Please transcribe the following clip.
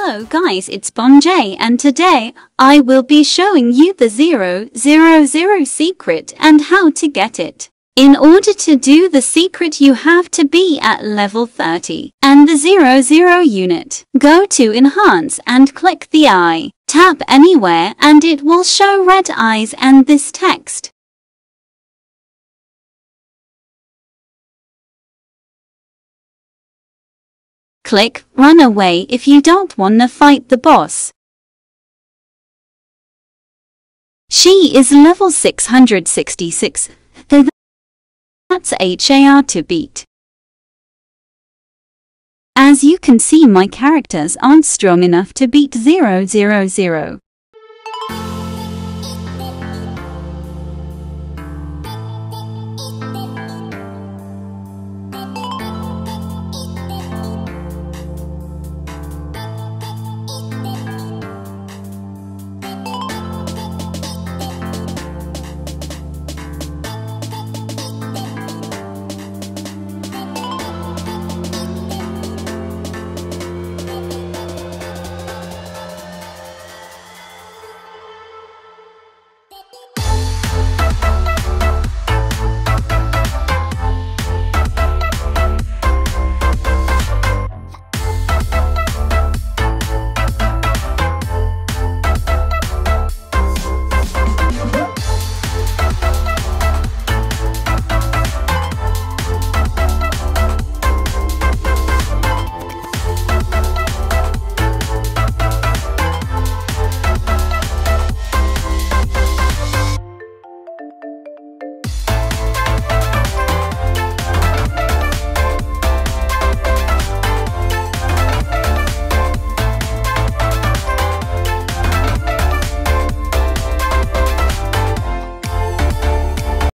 Hello guys, it's BOMJAY and today I will be showing you the 000 secret and how to get it. In order to do the secret you have to be at level 30 and the 00 unit. Go to enhance and click the eye. Tap anywhere and it will show red eyes and this text. Click Run Away if you don't wanna fight the boss. She is level 666, so that's hard to beat. As you can see, my characters aren't strong enough to beat 000.